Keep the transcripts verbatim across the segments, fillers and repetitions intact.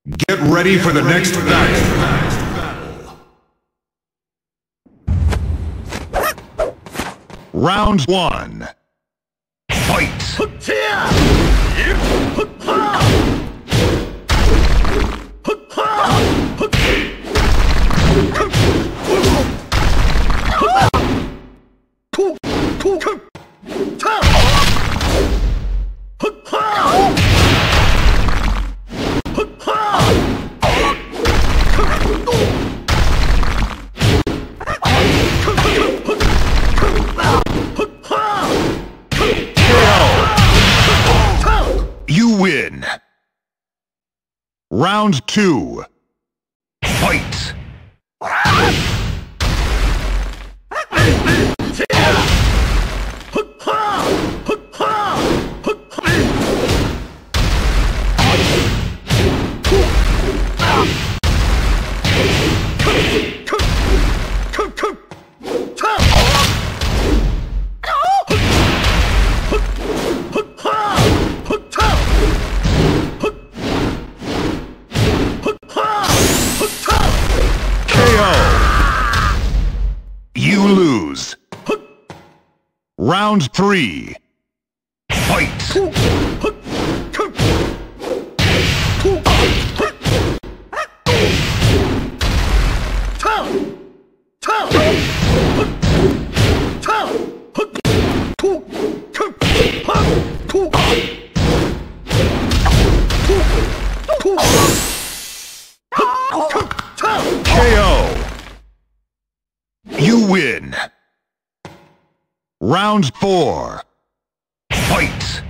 Get ready for the next battle. Round one. Fight! You win. Round two. Fight! You lose. Round three. Fight! K O. You win. Round four. Fight!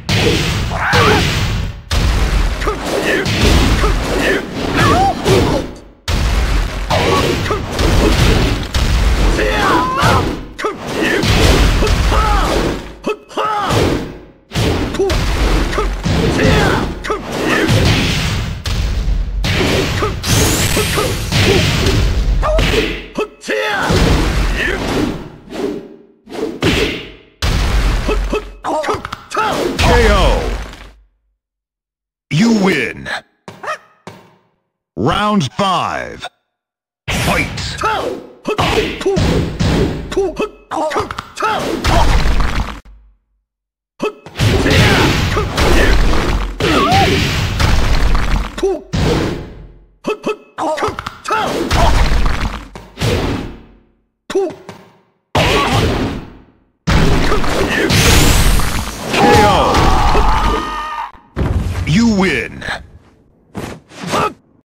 K O. You win. Round five. Fight! K O. You win.